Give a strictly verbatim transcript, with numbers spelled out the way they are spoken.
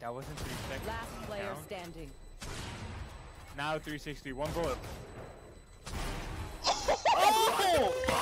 That wasn't three seconds. Last player Count. standing. Now three sixty. One bullet. Oh!